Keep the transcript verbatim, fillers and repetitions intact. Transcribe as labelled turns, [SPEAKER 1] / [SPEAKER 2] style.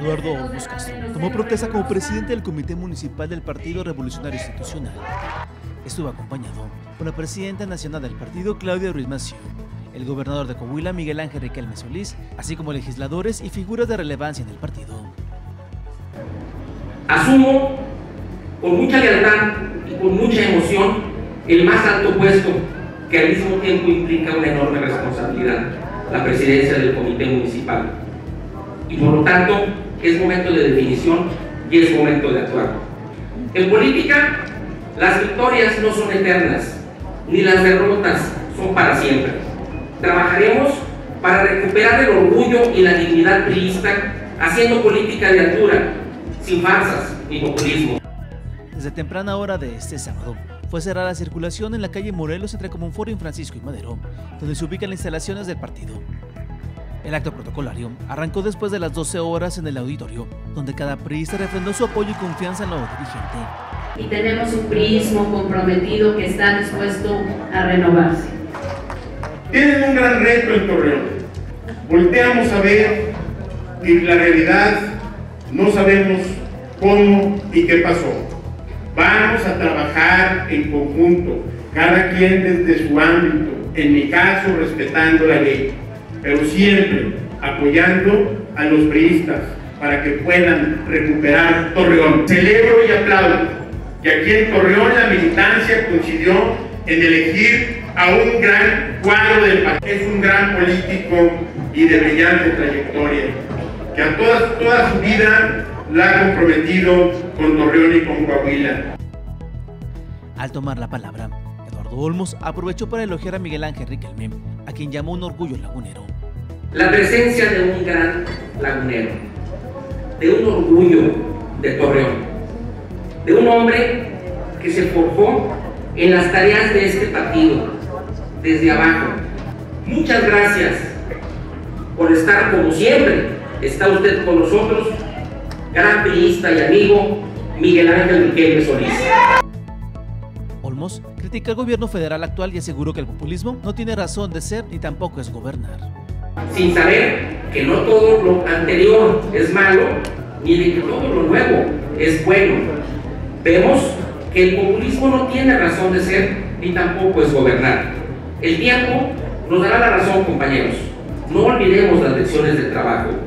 [SPEAKER 1] Eduardo Olmos Castro tomó protesta como presidente del Comité Municipal del Partido Revolucionario Institucional. Estuvo acompañado por la presidenta nacional del partido, Claudia Ruiz Massieu, el gobernador de Coahuila, Miguel Ángel Riquelme Solís, así como legisladores y figuras de relevancia en el partido.
[SPEAKER 2] Asumo con mucha lealtad y con mucha emoción el más alto puesto que al mismo tiempo implica una enorme responsabilidad, la presidencia del Comité Municipal. Y por lo tanto, es momento de definición y es momento de actuar. En política, las victorias no son eternas, ni las derrotas son para siempre. Trabajaremos para recuperar el orgullo y la dignidad priista, haciendo política de altura, sin farsas ni populismo.
[SPEAKER 1] Desde temprana hora de este sábado, fue cerrada la circulación en la calle Morelos entre Comonfort y Francisco y Madero, donde se ubican las instalaciones del partido. El acto protocolario arrancó después de las doce horas en el auditorio, donde cada priista refrendó su apoyo y confianza en lo dirigente.
[SPEAKER 3] Y tenemos un priismo comprometido que está dispuesto a renovarse.
[SPEAKER 4] Tienen un gran reto en Torreón. Volteamos a ver y la realidad no sabemos cómo y qué pasó. Vamos a trabajar en conjunto, cada quien desde su ámbito, en mi caso respetando la ley, pero siempre apoyando a los priistas para que puedan recuperar Torreón. Celebro y aplaudo que aquí en Torreón la militancia coincidió en elegir a un gran cuadro del partido. Es un gran político y de brillante trayectoria, que a toda, toda su vida la ha comprometido con Torreón y con Coahuila.
[SPEAKER 1] Al tomar la palabra, Eduardo Olmos aprovechó para elogiar a Miguel Ángel Riquelme, a quien llamó un orgullo lagunero.
[SPEAKER 2] La presencia de un gran lagunero, de un orgullo de Torreón, de un hombre que se forjó en las tareas de este partido, desde abajo. Muchas gracias por estar, como siempre, está usted con nosotros, gran priista y amigo Miguel Ángel Riquelme Solís.
[SPEAKER 1] Olmos critica al gobierno federal actual y aseguró que el populismo no tiene razón de ser ni tampoco es gobernar.
[SPEAKER 2] Sin saber que no todo lo anterior es malo, ni de que todo lo nuevo es bueno. Vemos que el populismo no tiene razón de ser, ni tampoco es gobernar. El tiempo nos dará la razón, compañeros. No olvidemos las lecciones del trabajo.